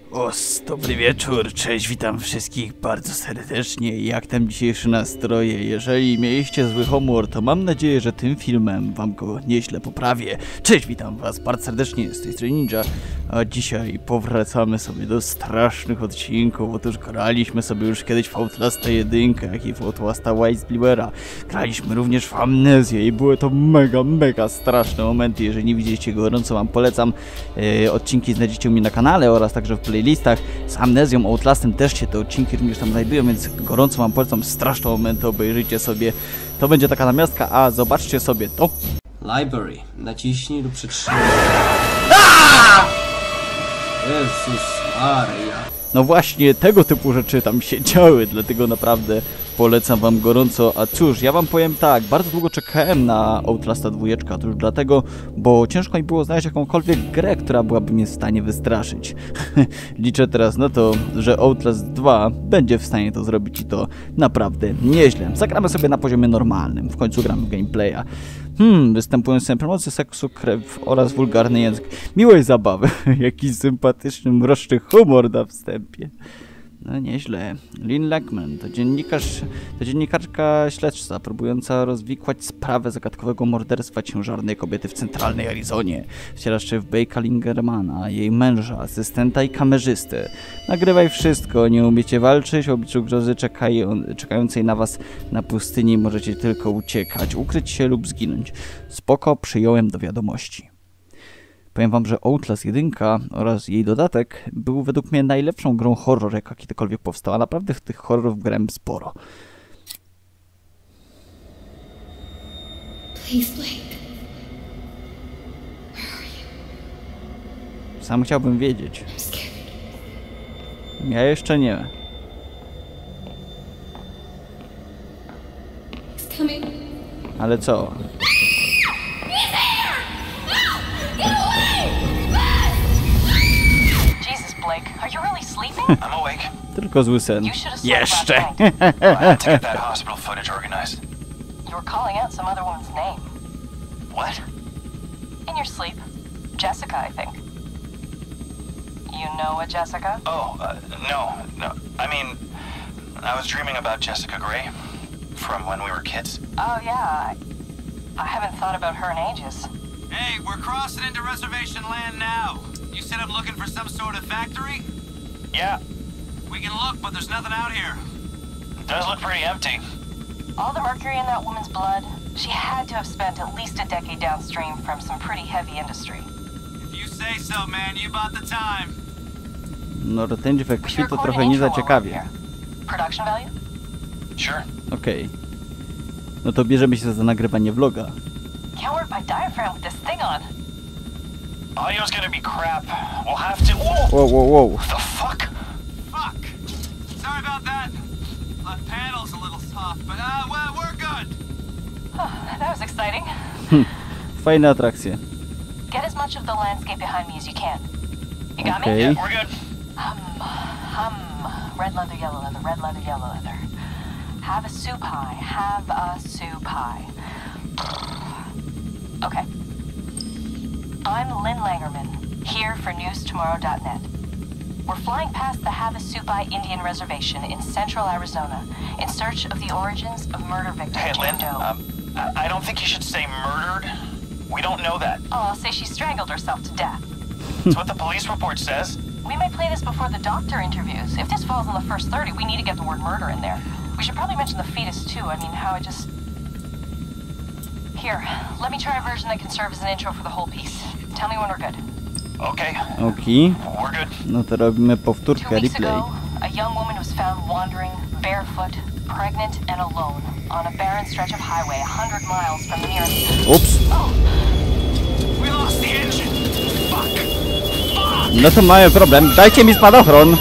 Dobry wieczór, cześć, witam wszystkich bardzo serdecznie. Jak tam dzisiejsze nastroje? Jeżeli mieliście zły humor, to mam nadzieję, że tym filmem wam go nieźle poprawię. Cześć, witam was bardzo serdecznie, z tej strony Ninja. A dzisiaj powracamy sobie do strasznych odcinków. Otóż graliśmy sobie już kiedyś w Outlasta 1, jak i w Outlasta Whiteblivera. Graliśmy również w Amnezję i były to mega straszne momenty. Jeżeli nie widzieliście, gorąco wam polecam. Odcinki znajdziecie u mnie na kanale oraz także w playlistach. Z Amnezją, Outlastem też się te odcinki również tam znajdują, więc gorąco wam polecam. Straszne momenty, obejrzyjcie sobie. To będzie taka namiastka, a zobaczcie sobie to. Library. Naciśnij lub przytrzymaj. Jezus Maria. No właśnie, tego typu rzeczy tam się działy, dlatego naprawdę polecam wam gorąco. A cóż, ja wam powiem tak, bardzo długo czekałem na Outlasta 2, otóż dlatego, bo ciężko mi było znaleźć jakąkolwiek grę, która byłaby mnie w stanie wystraszyć. Liczę teraz na to, że Outlast 2 będzie w stanie to zrobić i to naprawdę nieźle. Zagramy sobie na poziomie normalnym, w końcu gramy w gameplaya. Występujące promocje, seksu, krew oraz wulgarny język. Miłej zabawy, jakiś sympatyczny, mroczny humor na wstępie. No nieźle. Lynn Lackman to dziennikarka śledcza, próbująca rozwikłać sprawę zagadkowego morderstwa ciężarnej kobiety w centralnej Arizonie. Wcielasz się w Bake'a Lingermana, jej męża, asystenta i kamerzystę. Nagrywaj wszystko, nie umiecie walczyć, w obliczu grozy czekającej na was na pustyni możecie tylko uciekać, ukryć się lub zginąć. Spoko, przyjąłem do wiadomości. Powiem wam, że Outlast 1 oraz jej dodatek był według mnie najlepszą grą horror, jaka kiedykolwiek powstała. Naprawdę tych horrorów grałem sporo. Please, Blake. Where are you? Sam chciałbym wiedzieć. I'm scared. Ja jeszcze nie. He's coming. Ale co? Are you really sleeping? I'm awake. Tylko zły sen. You should have slept Jeszcze! last night. I had to get that hospital footage organized. You were calling out some other woman's name. What? In your sleep. Jessica, I think. You know a Jessica? Oh, no. I mean, I was dreaming about Jessica Gray from when we were kids. Oh, yeah. I haven't thought about her in ages. Hey, we're crossing into reservation land now. You said I'm looking for some sort of factory? Yeah, We can look, but there's nothing out here. it does look pretty empty. All the mercury in that woman's blood, she had to have spent at least a decade downstream from some pretty heavy industry. If you say so, man, you bought the time. No rtęć we We krwi should to record trochę an nie intro while we're zaciekawia. here. Production value? Sure. Okej. No to bierzemy się za nagrywanie vloga. Can't work my diaphragm with this thing on. Audio's gonna be crap. We'll have to. Whoa! Wow. The fuck? Fuck. Sorry about that. Left panel's a little soft, but well, we're good. That was exciting. Fajne atrakcje. Get as much of the landscape behind me as you can. You got Okay. me? Yeah, we're good. Red leather, yellow leather, red leather, yellow leather. Have a soup pie, have a soup pie. Okay. I'm Lynn Langerman, here for newstomorrow.net. We're flying past the Havasupai Indian Reservation in central Arizona in search of the origins of murder victim Hey, Lynn. Jane Doe. I don't think you should say murdered. We don't know that. Oh, I'll say she strangled herself to death. It's what the police report says. We may play this before the doctor interviews. If this falls in the first 30, we need to get the word murder in there. We should probably mention the fetus too. I mean, how it just... Here, let me try a version that can serve as an intro for the whole piece. Tell me when we're good. Okay, Okej. we're good. No to robimy 2 powtórkę, weeks replay. ago, a young woman was found wandering, barefoot, pregnant and alone on a barren stretch of highway 100 miles from the nearest... Ups. We lost the engine. Fuck. No to mamy problem. Dajcie mi spadochron.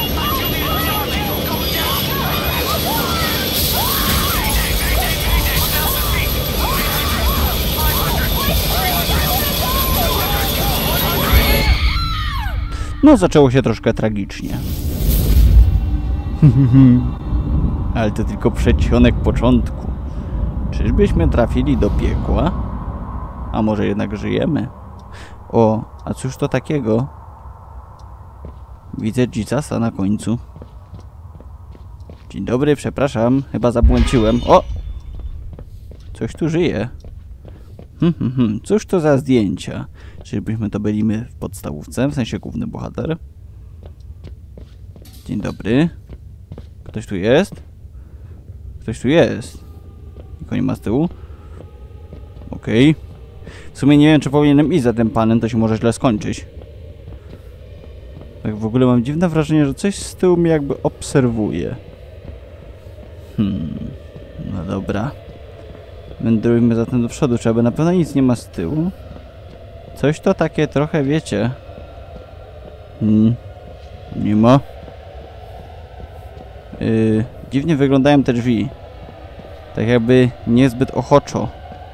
No zaczęło się troszkę tragicznie. Ale to tylko przedsionek początku. Czyżbyśmy trafili do piekła? A może jednak żyjemy? O, a cóż to takiego? Widzę Jesusa na końcu. Dzień dobry, przepraszam. Chyba zabłądziłem. O! Coś tu żyje. Cóż to za zdjęcia? Czyżbyśmy to byli my w podstawówce? W sensie główny bohater. Dzień dobry. Ktoś tu jest? Ktoś tu jest. Nikogo nie ma z tyłu. Okej. W sumie nie wiem, czy powinienem iść za tym panem, to się może źle skończyć. Tak w ogóle mam dziwne wrażenie, że coś z tyłu mnie jakby obserwuje. No dobra. Wędrujmy zatem do przodu, czy aby na pewno nic nie ma z tyłu? Coś to takie trochę, wiecie... Nie ma. Dziwnie wyglądają te drzwi. Tak jakby niezbyt ochoczo.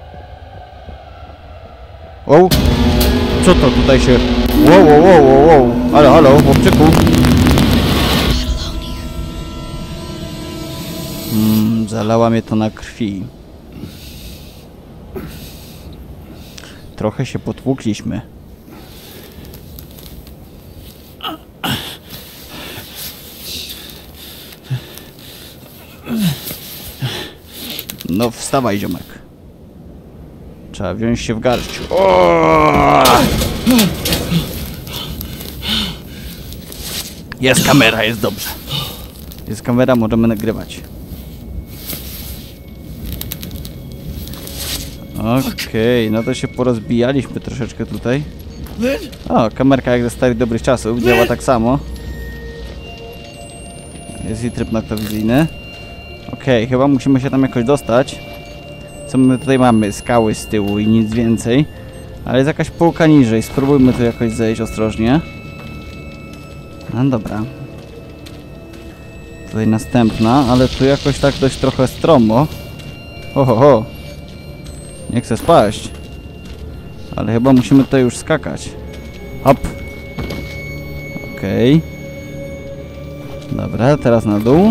O! Co to tutaj się... Wow. Halo, chłopczyku. Zalała mnie to na krwi. Trochę się potłukliśmy. No wstawaj, ziomek. Trzeba wziąć się w garść. Jest kamera, jest dobrze. Jest kamera, możemy nagrywać. Okej, no to się porozbijaliśmy troszeczkę tutaj. O, kamerka jak ze starych dobrych czasów, działa tak samo. Jest i tryb noktowizyjny. Okej, chyba musimy się tam jakoś dostać. Co my tutaj mamy? Skały z tyłu i nic więcej. Ale jest jakaś półka niżej, spróbujmy tu jakoś zejść ostrożnie. No dobra. Tutaj następna, ale tu jakoś tak dość trochę stromo. Ho. Nie chcę spaść. Ale chyba musimy tutaj już skakać. Hop. Okej. Dobra, teraz na dół.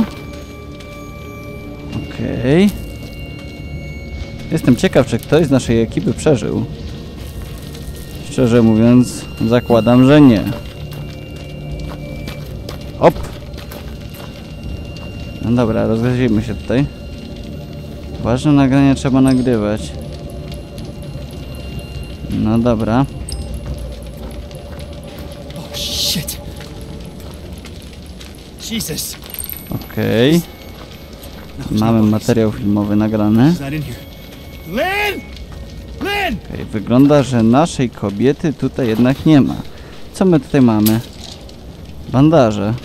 Okej. Jestem ciekaw, czy ktoś z naszej ekipy przeżył. Szczerze mówiąc, zakładam, że nie. Hop. No dobra, rozgryzimy się tutaj. Ważne nagrania trzeba nagrywać. No dobra. Oh shit. Jesus. Okej. Mamy materiał filmowy nagrany. Lynn! Okej, wygląda, że naszej kobiety tutaj jednak nie ma. Co my tutaj mamy? Bandaże.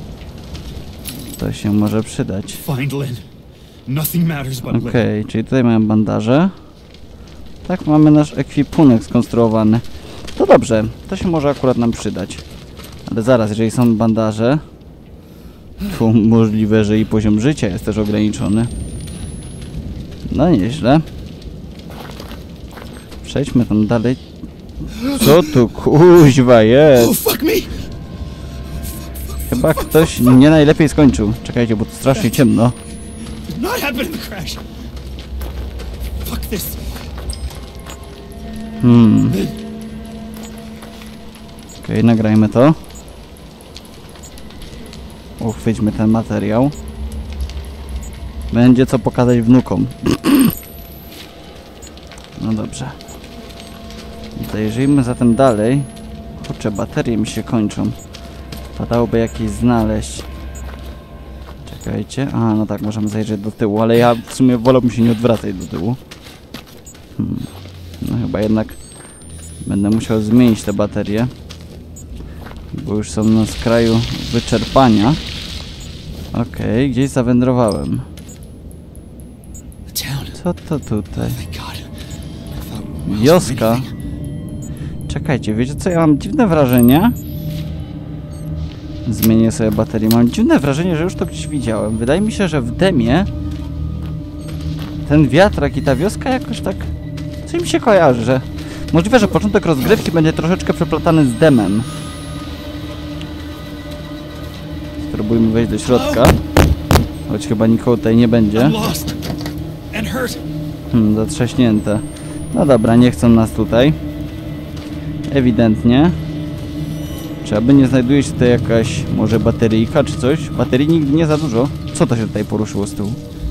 To się może przydać. Find Lynn. Nothing matters but Lynn. Okej, czyli tutaj mamy bandaże. Tak, mamy nasz ekwipunek skonstruowany. To dobrze, to się może akurat nam przydać. Ale zaraz, jeżeli są bandaże, to możliwe, że i poziom życia jest też ograniczony. No nieźle. Przejdźmy tam dalej. Co tu kuźwa jest? Oh fuck me. Chyba ktoś nie najlepiej skończył. Czekajcie, bo to strasznie ciemno. Not happen in the crash. Fuck this. Okej, nagrajmy to. Uchwyćmy ten materiał. Będzie co pokazać wnukom. No dobrze. Zajrzyjmy zatem dalej. Kurczę, baterie mi się kończą. Padałoby jakieś znaleźć. Czekajcie. A, no tak, możemy zajrzeć do tyłu, ale ja w sumie wolałbym się nie odwracać do tyłu. No chyba jednak będę musiał zmienić te baterie, bo już są na skraju wyczerpania. Okej, gdzieś zawędrowałem. Co to tutaj? Wioska. Czekajcie, wiecie co? Ja mam dziwne wrażenie. Zmienię sobie baterię. Mam dziwne wrażenie, że już to gdzieś widziałem. Wydaje mi się, że w demie ten wiatrak i ta wioska jakoś tak... Coś mi się kojarzy, że... Możliwe, że początek rozgrywki będzie troszeczkę przeplatany z demem. Spróbujmy wejść do środka. Choć chyba nikogo tutaj nie będzie. Zatrzaśnięte. No dobra, nie chcą nas tutaj. Ewidentnie. Czy aby nie znajduje się tutaj jakaś może bateryjka czy coś? Baterii nigdy nie za dużo. Co to się tutaj poruszyło z tyłu?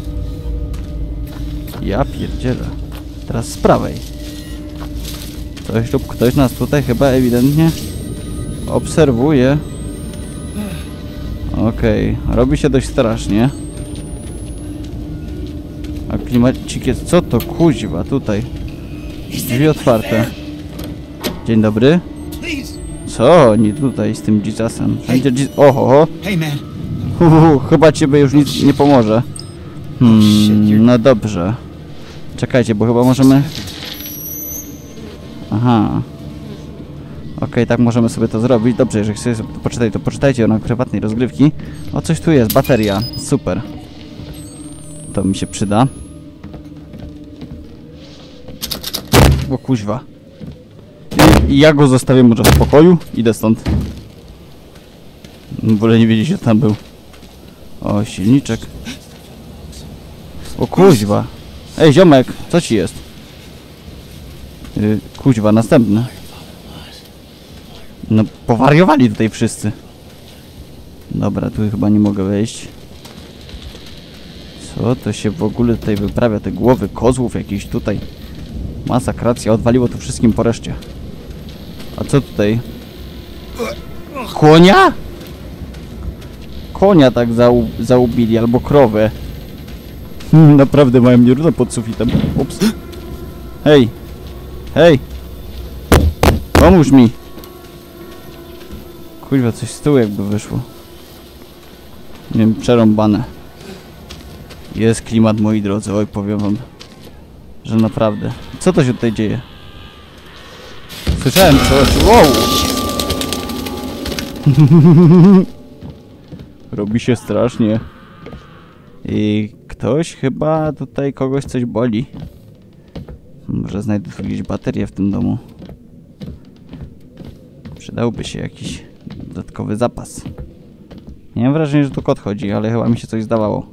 Ja pierdzielę. Teraz z prawej. Coś lub ktoś nas tutaj chyba ewidentnie obserwuje. Okej, robi się dość strasznie. A klimacik jest... Co to kuźwa tutaj? Drzwi otwarte. Dzień dobry. Co oni tutaj z tym Jesusem? Wszędzie Oho. Hey, man. Chyba ciebie już nic nie pomoże. No dobrze. Czekajcie, bo chyba możemy... Aha. Okej, tak możemy sobie to zrobić. Dobrze, jeżeli chcecie sobie to poczytać, to poczytajcie o na prywatnej rozgrywki. O, coś tu jest, bateria. Super. To mi się przyda. O kuźwa. I ja go zostawię może w spokoju. Idę stąd. Wolę nie wiedzieć, że tam był. O, silniczek. O kuźwa. Ej, ziomek, co ci jest? Kuźwa, następny. No, powariowali tutaj wszyscy. Dobra, tu chyba nie mogę wejść. Co to się w ogóle tutaj wyprawia? Te głowy kozłów jakieś tutaj. Masakracja, odwaliło tu wszystkim po reszcie. A co tutaj? Konia? Konia tak zaubili, albo krowę. Naprawdę mają nierówno pod sufitem. Ups. Hej! Hej! Pomóż mi! Kurwa, coś z tyłu jakby wyszło. Nie wiem, przerąbane. Jest klimat, moi drodzy, oj, powiem wam, że naprawdę. Co to się tutaj dzieje? Słyszałem coś. Wow! Robi się strasznie. I ktoś chyba tutaj kogoś coś boli. Może znajdę tu jakieś baterie w tym domu. Przydałby się jakiś dodatkowy zapas. Nie mam wrażenia, że tu kot chodzi, ale chyba mi się coś zdawało.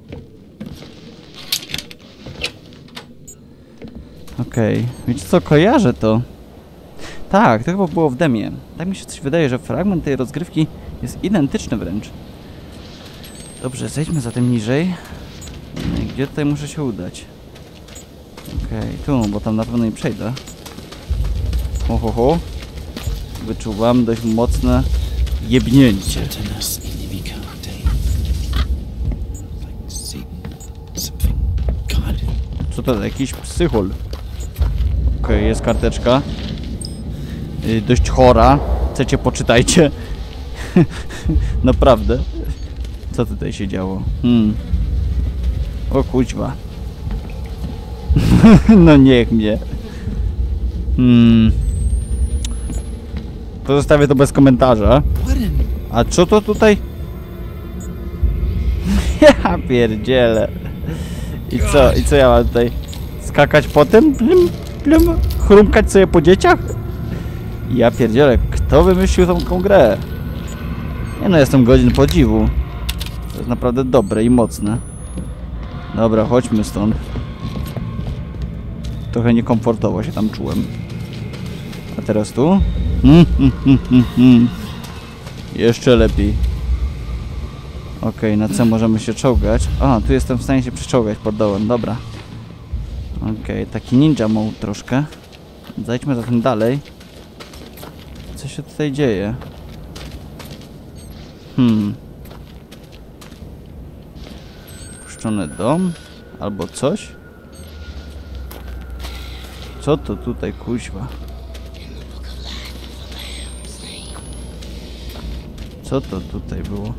Okej. Wiecie co, kojarzę to. Tak, to chyba było w demie. Tak mi się coś wydaje, że fragment tej rozgrywki jest identyczny wręcz. Dobrze, zejdźmy zatem niżej. No i gdzie tutaj muszę się udać? Okej, tu, bo tam na pewno nie przejdę. Ho. Wyczuwam dość mocne jebnięcie. Co to za jakiś psychol? Okej, jest karteczka. Dość chora. Chcecie, poczytajcie. Naprawdę. Co tutaj się działo? O kuźwa. No niech mnie. Pozostawię to bez komentarza. A co to tutaj? Ja pierdzielę. I co ja mam tutaj? Skakać po tym? Plum? Chrumkać sobie po dzieciach? Ja pierdzielę. Kto wymyślił tą grę? Nie no, jestem godzin podziwu. To jest naprawdę dobre i mocne. Dobra, chodźmy stąd. Trochę niekomfortowo się tam czułem. A teraz tu? Jeszcze lepiej. Okej, na co możemy się czołgać? A, tu jestem w stanie się przyczołgać pod dołem, dobra. Okej, taki ninja mode troszkę. Zajdźmy zatem dalej. Co się tutaj dzieje? Puszczony dom? Albo coś? Co to tutaj kuźwa? Co to tutaj było?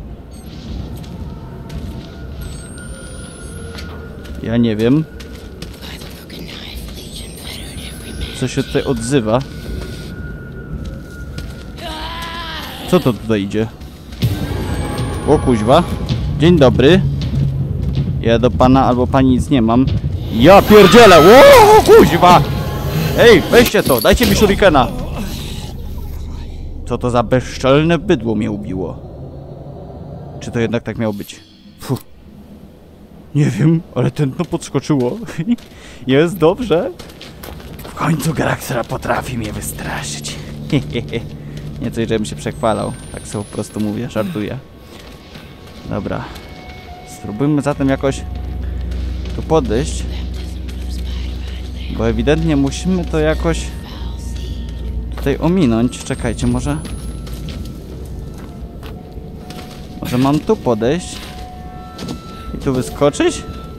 Ja nie wiem. Co się tutaj odzywa? Co to tutaj idzie? O kuźwa. Dzień dobry. Ja do pana albo pani nic nie mam. Ja pierdzielę! O kuźwa! Ej, weźcie to! Dajcie mi shurikena! Co to za bezczelne bydło mnie ubiło? Czy to jednak tak miało być? Fuh. Nie wiem, ale tętno podskoczyło. Jest dobrze. W końcu gra, która potrafi mnie wystraszyć. Nie coś, żebym się przechwalał. Tak sobie po prostu mówię, żartuję. Dobra. Spróbujmy zatem jakoś tu podejść. Bo ewidentnie musimy to jakoś tutaj ominąć. Czekajcie, może... Może mam tu podejść? I tu wyskoczyć?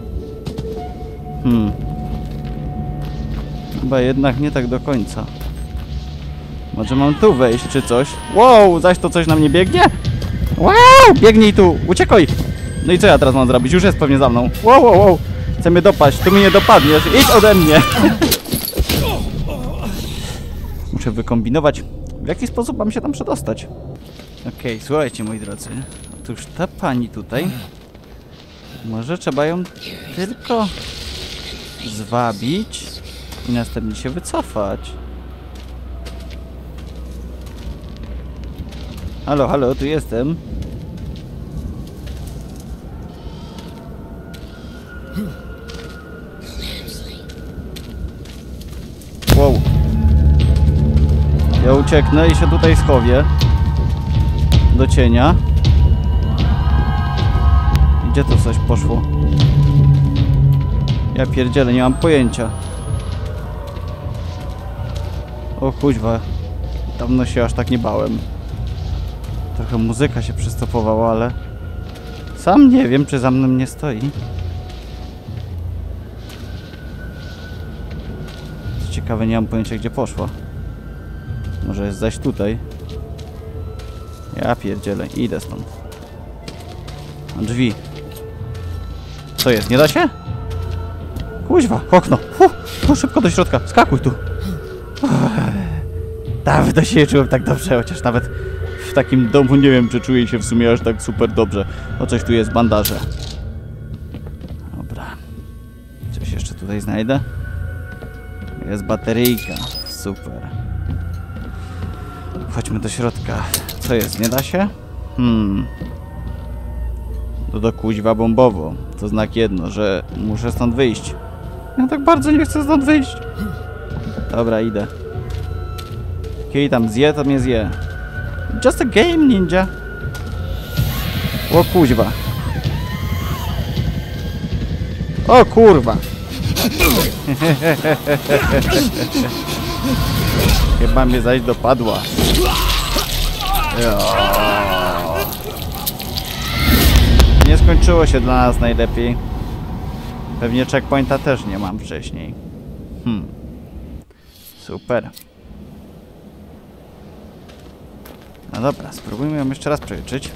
Chyba jednak nie tak do końca. Może mam tu wejść, czy coś? Wow, zaś to coś na mnie biegnie? Wow, biegnij tu, uciekaj! No i co ja teraz mam zrobić? Już jest pewnie za mną. Wow, wow, wow. Chce mnie dopaść, tu mnie nie dopadniesz. Idź ode mnie! Muszę wykombinować, w jaki sposób mam się tam przedostać. Okej, słuchajcie moi drodzy. Otóż ta pani tutaj... Może trzeba ją tylko zwabić i następnie się wycofać. Halo, halo, tu jestem. Wow. Ja ucieknę i się tutaj schowię. Do cienia. Gdzie to coś poszło? Ja pierdzielę, nie mam pojęcia. O kuźwa. Dawno się aż tak nie bałem. Trochę muzyka się przystopowała, ale... Sam nie wiem, czy za mną nie stoi. Co ciekawe, nie mam pojęcia, gdzie poszła. Może jest zaś tutaj. Ja pierdzielę, idę stąd. Drzwi. Co jest? Nie da się? Kuźwa, okno. Szybko do środka. Skakuj tu. Dawno się nie czułem tak dobrze, chociaż nawet w takim domu nie wiem, czy czuję się w sumie aż tak super dobrze. No coś tu jest, bandaże. Dobra. Coś jeszcze tutaj znajdę? Jest bateryjka. Super. Chodźmy do środka. Co jest? Nie da się? To do kuźwa bombowo. To znak jedno, że muszę stąd wyjść. Ja tak bardzo nie chcę stąd wyjść. Dobra, idę. Kiedy tam zje, to mnie zje. Just a game, ninja. O kuźwa. O kurwa. Chyba mnie zaś dopadła. Nie skończyło się dla nas najlepiej. Pewnie checkpointa też nie mam wcześniej. Super. No dobra, spróbujmy ją jeszcze raz przeliczyć.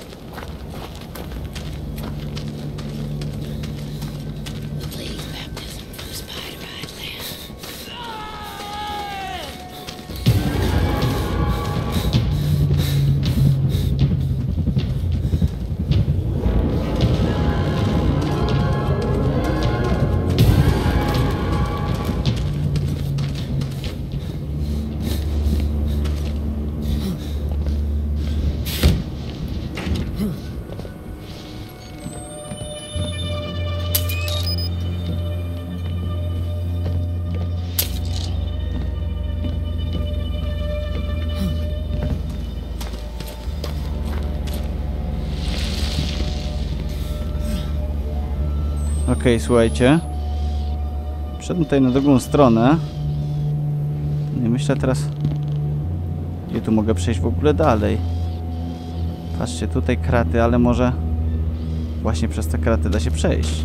Okej, słuchajcie. Wszedłem tutaj na drugą stronę. No i myślę teraz, gdzie tu mogę przejść w ogóle dalej. Patrzcie, tutaj kraty, ale może właśnie przez te kraty da się przejść.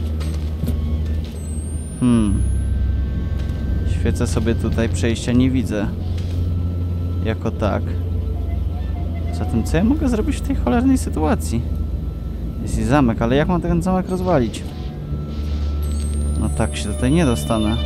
Świecę sobie tutaj, przejścia nie widzę. Jako tak. Zatem co ja mogę zrobić w tej cholernej sytuacji? Jest i zamek, ale jak mam ten zamek rozwalić? No tak się tutaj nie dostanę.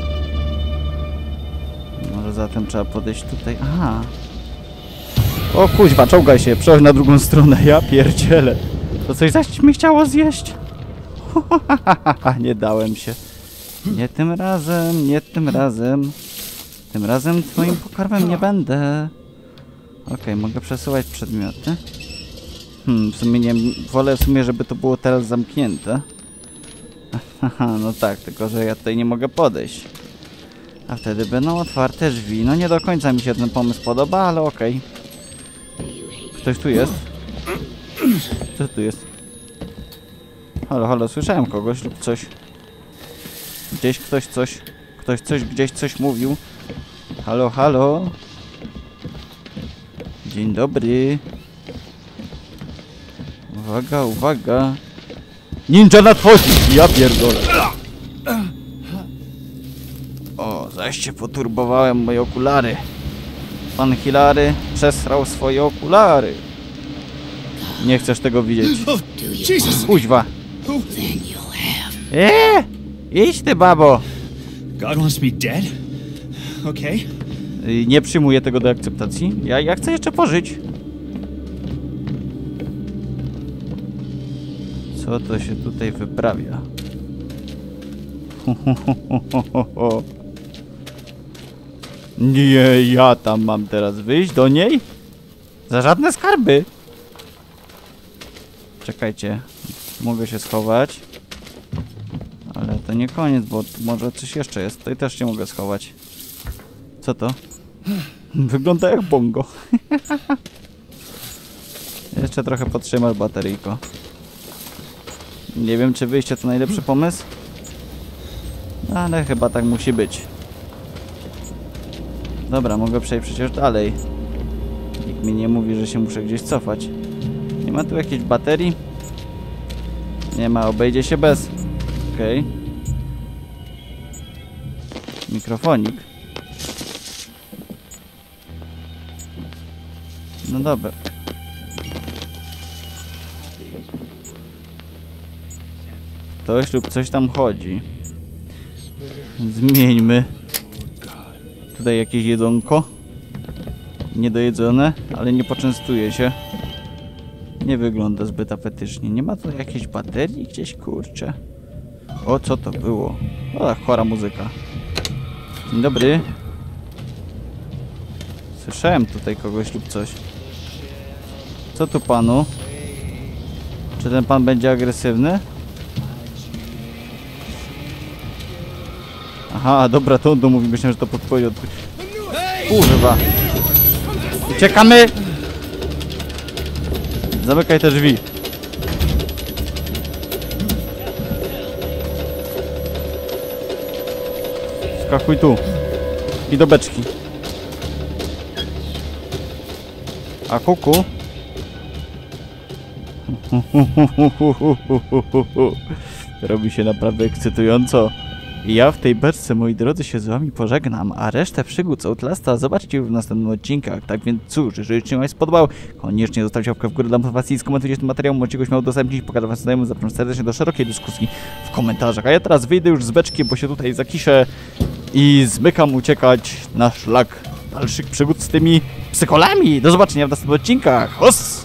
Może zatem trzeba podejść tutaj. Aha. O kuźwa, czołgaj się, przechodź na drugą stronę. Ja pierdzielę. To coś zaś mi chciało zjeść. Nie dałem się. Nie tym razem, nie tym razem. Tym razem twoim pokarmem nie będę. Okej, mogę przesuwać przedmioty. W sumie nie wolę w sumie, żeby to było teraz zamknięte. Haha, no tak, tylko że ja tutaj nie mogę podejść. A wtedy będą otwarte drzwi. No nie do końca mi się ten pomysł podoba, ale okej. Ktoś tu jest? Co tu jest? Halo, halo, słyszałem kogoś lub coś. Gdzieś ktoś coś... Ktoś coś, gdzieś coś mówił. Halo, halo. Dzień dobry. Uwaga, uwaga. Ninja nadchodzi! Ja pierdolę. O, zaś się poturbowałem moje okulary. Pan Hilary przesrał swoje okulary. Nie chcesz tego widzieć. Jesus! Kuźwa. Who? Idź ty, babo. God wants me dead? Okay. Nie przyjmuję tego do akceptacji. Ja chcę jeszcze pożyć. Co to się tutaj wyprawia? Nie, ja tam mam teraz wyjść do niej? Za żadne skarby. Czekajcie. Mogę się schować. Ale to nie koniec, bo może coś jeszcze jest. Tutaj też się mogę schować. Co to? Wygląda jak bongo. Jeszcze trochę podtrzymasz bateryjko. Nie wiem, czy wyjście to najlepszy pomysł. Ale chyba tak musi być. Dobra, mogę przejść przecież dalej. Nikt mi nie mówi, że się muszę gdzieś cofać. Nie ma tu jakiejś baterii? Nie ma, obejdzie się bez. Okej. Mikrofonik. No dobra. Ktoś lub coś tam chodzi. Zmieńmy. Tutaj jakieś jedzonko. Niedojedzone, ale nie poczęstuje się. Nie wygląda zbyt apetycznie. Nie ma tu jakiejś baterii gdzieś, kurczę. O, co to było? O, chora muzyka. Dzień dobry. Słyszałem tutaj kogoś lub coś. Co tu panu? Czy ten pan będzie agresywny? Aha, dobra, to on to mówi. Myślałem, że to podpowiedź od... Kurwa. Uciekamy! Zamykaj te drzwi. Skakuj tu. I do beczki. A kuku? Robi się naprawdę ekscytująco. I ja w tej beczce, moi drodzy, się z wami pożegnam, a resztę przygód z Outlasta zobaczycie w następnych odcinkach. Tak więc cóż, jeżeli się wam spodobał, koniecznie zostawcie łapkę w górę dla motywacji i skomentujcie ten materiał, możecie go śmiało udostępnić, pokazać wam znajomym, zapraszam serdecznie do szerokiej dyskusji w komentarzach. A ja teraz wyjdę już z beczki, bo się tutaj zakiszę i zmykam uciekać na szlak dalszych przygód z tymi psycholami. Do zobaczenia w następnych odcinkach. Os!